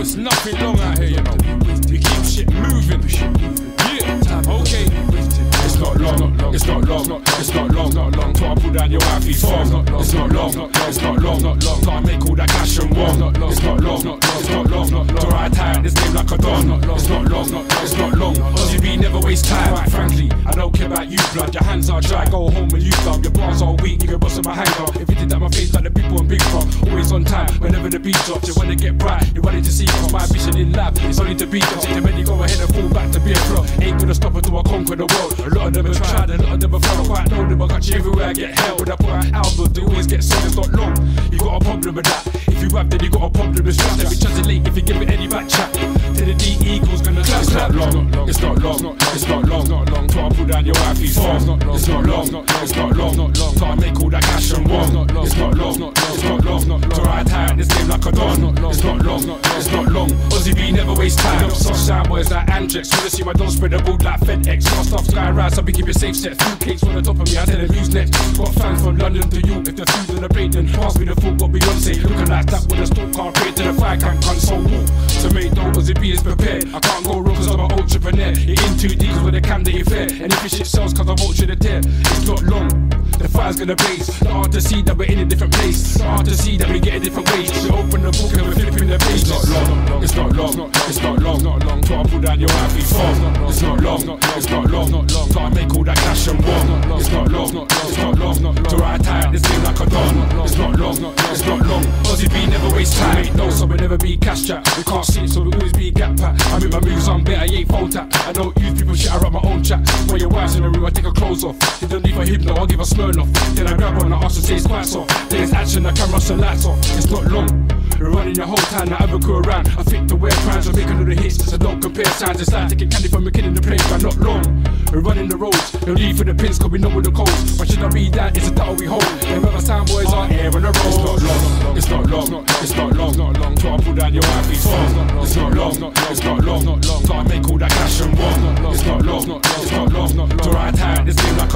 There's nothing long out here, you know. We keep shit moving. Yeah, okay. It's not long, it's not long, it's not long, not long. Till I pull down your wifey phone. It's not long, it's not long, not long. Till I make all that cash and walk. It's not long, it's not long. Till I tie this game like a don. It's not long, it's not long. Aussie B never waste time. Quite frankly, I don't care about you, blood. Your hands are dry, go home and you love. Your bars are weak, you can bust on my hanger. If you did that, my face like the people in Big Pop. Always on time, whenever the beat drops. You wanna get bright, you wanted to see cause my ambition in life. It's only to beat up. Take the men, you go ahead and fall back to be a flop. Ain't gonna stop until I conquer the world. A lot of them have tried, a lot of them have failed. Quite know them, I got you everywhere I get hell. When I put out albums, they always get sold. It's not long, you got a problem with that. If you have, then you got a problem with strap. Let me translate if you give it any back chat. To the D Eagles gonna clap. It's not long, it's not long, it's not long, not long. Till I pull down your wifey's phone. It's not long, it's not long, till I make all that cash and walk. It's not long, it's not long, till I tie this game like a don. It's not long, it's not long. Aussie B never waste time. Soft sound boys like Andrex. Wanna see my dog spread the board like FedEx. Got stuff sky rise, so we keep it safe set. Food cakes on the top of me, I tell them who's next. Got fans from London to York. If the food's on the plate, then pass me the food. Got Beyonce looking like that with a stock car. Pray to the fire can't console walk. To make dough, Aussie B is prepared. I can't go wrong cause I'm an entrepreneur. You're in too deep cause with the cam that you fair. And if your shit sells cause I won't you the tear. It's not long, the fire's gonna blaze. It's hard to see that we're in a different place. It's hard to see that we get a different wage. We open the book and we're flipping the page. It's not long, it's not long, it's not long, not long. Till I pull down your wifey's phone. It's not long, it's not long, till I make all that cash and walk. It's not long, it's not long, till I tie this game like a don. It's not long, it's not long. Aussie B never waste time. Ain't no, so we never be cash chat. We can't see it, so we always be gap pat. I make my moves on better, I ain't phone tap. I don't use people shit, I write my own chat. When your wife's in the room, I take her clothes off. They don't leave a hypno, I'll give her Smirnoff. Then I grab one, I ask her say it's quite soft. Then it's action, the camera, some lights off. It's not long. We're running your whole time, now have a crew around. I think the wear crimes, I'm making all the hits, so don't compare sounds. It's like taking candy from a kid in the place, but not long. We're running the roads, they'll leave for the pins, cause we know where the codes. Why should I read that? It's a title we hold. Them other sound boys are here on the road. It's not long, it's not long, it's not long, not long. Till I pull down your wifey's phone. It's not long, it's not long, till I make all that cash and walk. It's not long, it's not long, till I tie this game like